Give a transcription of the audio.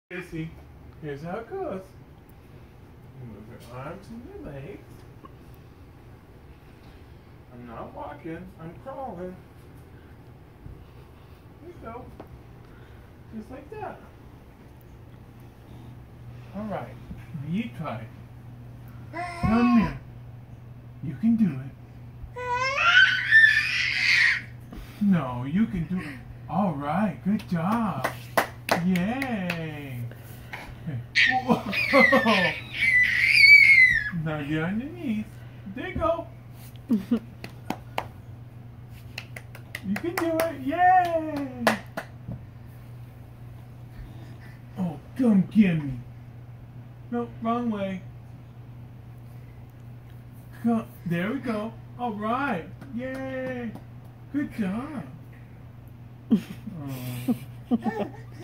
See, here's how it goes. You move your arms and your legs. I'm not walking, I'm crawling. There you go. Just like that. Alright, now you try it. Come here. You can do it. No, you can do it. Alright, good job. Yay! Whoa. Now get on your knees. There you go. You can do it. Yay! Oh, come get me. No, wrong way. Come. There we go. All right. Yay! Good job. Oh.